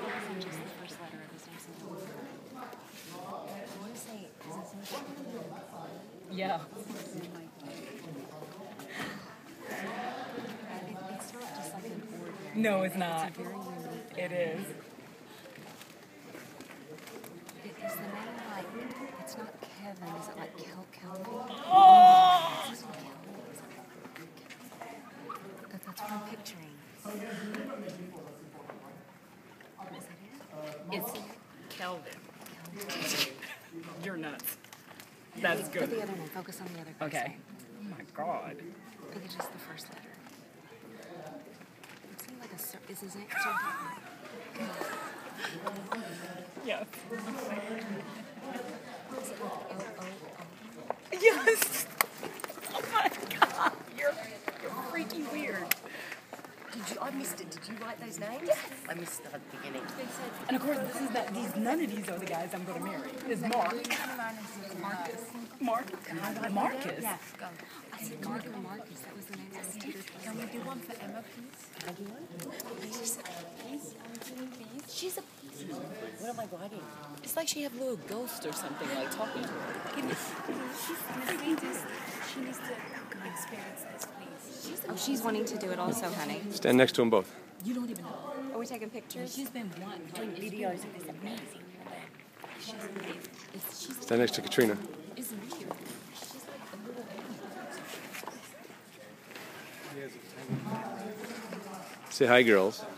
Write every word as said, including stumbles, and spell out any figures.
on just the first letter of his name. I want to say, does it say Yeah. it, it's not just like an ordinary. No, it's not. It's a very unique. It is. Is the name like, it's not Kevin, is it like Kel Kelvin? Oh! Is this one Kelvin? Is it- that- That's what I'm picturing. Is that it? It's Kelvin. You're nuts. That's Put the good. other name, focus on the other person. Okay. Oh my god. I think it's just the first letter. It seemed like a, cer- is his name, Sir? Yeah. Is it like O O O? Yes. Oh my god. You're, you're freaking weird. Did you? I missed it. Did you write those names? Yes. I missed it at the beginning. And of course, this is that these none of these are the guys I'm going to marry. Is Mark. Marcus. Mark. Marcus. Yeah, go. I said Mark or Marcus. That was the name of the tutor. Can we do one for Emma, please? Can I do one? Please. Please. Please. She's a. What am I writing? It's like she had a little ghost or something, like talking to her. Give me. She's she needs to. She needs to experience this, please. She's Oh, she's wanting to do it also, honey. Stand next to them both. You don't even know. Are we taking pictures? She's been wanting doing videos of this amazing woman. She's amazing. It's, she's, Stand next to Katrina. it's weird. She's like a little baby. Say hi, girls.